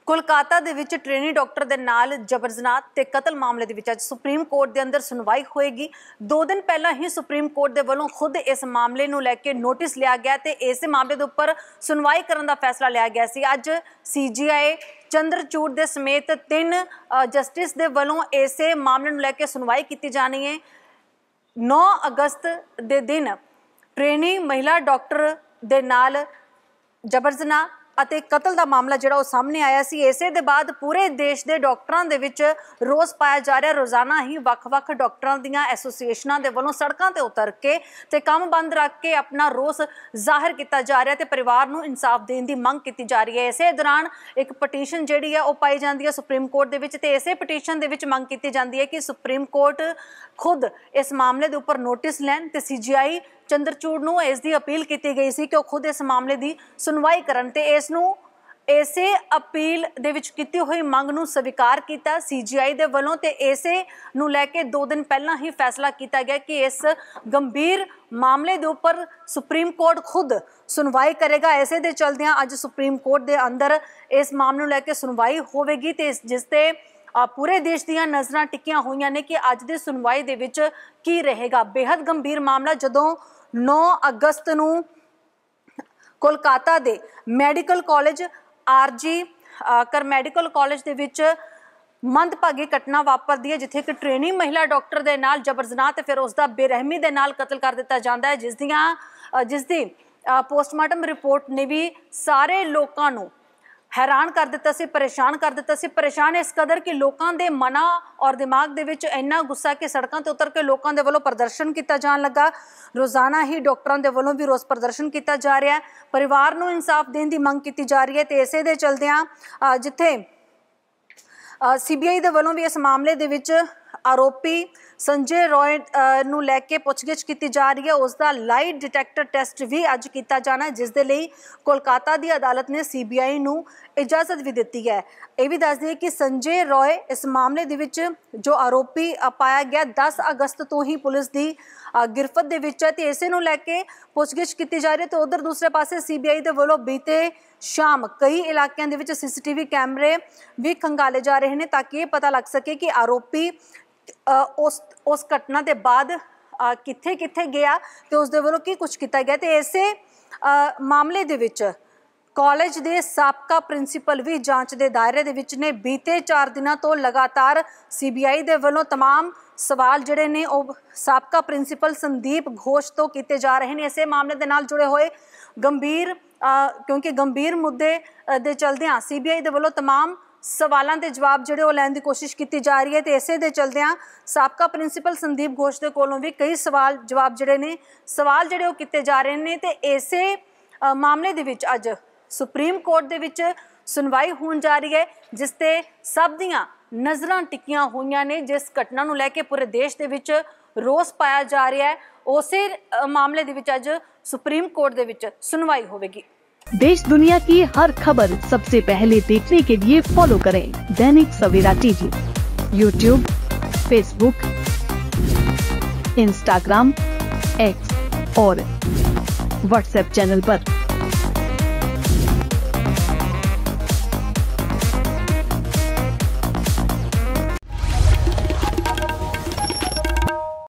कोलकाता दे विच trainee doctor दे नाल जबर जनाह ते कतल मामले दे विच अज सुप्रीम कोर्ट दे अंदर सुनवाई होएगी। 2 दिन पहला ही सुप्रीम कोर्ट दे वल्लों खुद इस मामले नूं लैके नोटिस लिया गया ते इस मामले दे उपर सुनवाई करन दा फैसला लिया गया सी। अज CGI चंद्रचूड़ दे समेत 3 जस्टिस दे वल्लों इस मामले नूं लैके सुनवाई की जानी है। 9 अगस्त दे दिन ट्रेनी महिला डॉक्टर दे नाल जबर जनाह ਅਤੇ ਕਤਲ ਦਾ ਮਾਮਲਾ ਜਿਹੜਾ ਉਹ ਸਾਹਮਣੇ ਆਇਆ ਸੀ। ਇਸੇ ਦੇ ਬਾਅਦ ਪੂਰੇ ਦੇਸ਼ ਦੇ ਡਾਕਟਰਾਂ ਦੇ ਵਿੱਚ ਰੋਸ ਪਾਇਆ ਜਾ ਰਿਹਾ। ਰੋਜ਼ਾਨਾ ਹੀ ਵੱਖ-ਵੱਖ ਡਾਕਟਰਾਂ ਦੀਆਂ ਐਸੋਸੀਏਸ਼ਨਾਂ ਦੇ ਵੱਲੋਂ ਸੜਕਾਂ ਤੇ ਉਤਰ ਕੇ ਤੇ ਕੰਮ ਬੰਦ ਰੱਖ ਕੇ ਆਪਣਾ ਰੋਸ ਜ਼ਾਹਿਰ ਕੀਤਾ ਜਾ ਰਿਹਾ ਤੇ ਪਰਿਵਾਰ ਨੂੰ ਇਨਸਾਫ ਦੇਣ ਦੀ ਮੰਗ ਕੀਤੀ ਜਾ ਰਹੀ ਹੈ। ਇਸੇ ਦੌਰਾਨ ਇੱਕ ਪਟੀਸ਼ਨ ਜਿਹੜੀ ਹੈ ਉਹ ਪਾਈ ਜਾਂਦੀ ਹੈ ਸੁਪਰੀਮ ਕੋਰਟ ਦੇ ਵਿੱਚ ਤੇ ਇਸੇ ਪਟੀਸ਼ਨ ਦੇ ਵਿੱਚ ਮੰਗ ਕੀਤੀ ਜਾਂਦੀ ਹੈ ਕਿ ਸੁਪਰੀਮ ਕੋਰਟ खुद इस मामले के उपर नोटिस लैन ते CGI चंद्रचूड़ नूं इसकी अपील की गई सी कि खुद इस मामले की सुनवाई करन ते इस नूं इसे अपील दे विच कीती हुई मंग नूं स्वीकार किया CGI दे वल्लों ते इसे नूं लैके 2 दिन पहला ही फैसला किया गया कि इस गंभीर मामले के उपर सुप्रीम कोर्ट खुद सुनवाई करेगा। इसे दे चलदियां अज सुप्रीम कोर्ट के अंदर इस मामले नूं लैके सुनवाई होवेगी ते जिसते पूरे देश दीयां नज़रां टिकियां होईयां ने कि अज दी सुनवाई दे विच की रहेगा। बेहद गंभीर मामला जदों 9 अगस्त नूं कोलकाता दे medical college RG Kar medical college दे विच मंदभागी घटना वापरदी है जिथे एक ट्रेनी महिला डॉक्टर दे नाल जबर जनाह ते फिर उसका बेरहमी दे नाल कतल कर दिता जाता है जिसदी पोस्टमार्टम रिपोर्ट ने भी सारे लोगों नूं हैरान कर दिता सी, परेशान कर दिता सी। परेशान इस कदर कि लोगों के मना और दिमाग दे विच इन्ना गुस्सा कि सड़कों ते उतर के लोगों के वलों प्रदर्शन किया जान लगा। रोज़ाना ही डॉक्टरों के वलों भी रोस प्रदर्शन किया जा रहा है। परिवार नूं इंसाफ देने की मंग की जा रही है तो इसे दे चलदियां जिथे CBI दे वलों भी इस मामले दे विच आरोपी संजय रॉय नूं लैके पुछगिछ की जा रही है। उसका लाई डिटेक्टर टेस्ट भी अज किया जाना है जिस दे लई कोलकाता की अदालत ने CBI नूं इजाजत भी दी है। यह भी दस दिए कि संजय रॉय इस मामले दे विच जो आरोपी पाया गया 10 अगस्त तो ही पुलिस की गिरफ्त दे विच है ते इसे नूं लैके पुछगिछ की जा रही है। तो उधर दूसरे पासे CBI दे वल्लों बीते शाम कई इलाकों के CCTV कैमरे भी खंगाले जा रहे हैं ताकि ये पता लग सके कि आरोपी उस घटना के बाद किथे किथे गया तो उसके वलों की कुछ किया गया। तो इसे मामले दे विच कॉलेज के साबका प्रिंसीपल भी जांच के दायरे दे विच ने। बीते 4 दिनों तो लगातार CBI दे वलों तमाम सवाल जिहड़े ने वो साबका प्रिंसीपल संदीप घोष तो किए जा रहे हैं। इसे मामले के नाल जुड़े हुए गंभीर क्योंकि गंभीर मुद्दे दे चलदियां CBI दे वलों तमाम सवालों के जवाब जोड़े वो लैन की कोशिश की जा रही है। तो इसे दे चलदियां साबका प्रिंसीपल संदीप घोष के कोलों भी कई सवाल जवाब जोड़े ने सवाल जोड़े वो किए जा रहे हैं। तो इसे मामले दे विच अज सुप्रीम कोर्ट दे विच सुनवाई होण जा रही है जिसते सब दियां नज़रां टिकियां होईयां ने। जिस घटना नूं लैके पूरे देश दे विच रोस पाया जा रहा है उसे मामले दे विच अज सुप्रीम कोर्ट दे विच सुनवाई होवेगी। देश दुनिया की हर खबर सबसे पहले देखने के लिए फॉलो करें Dainik Savera TV YouTube, Facebook, Instagram, X और WhatsApp चैनल पर।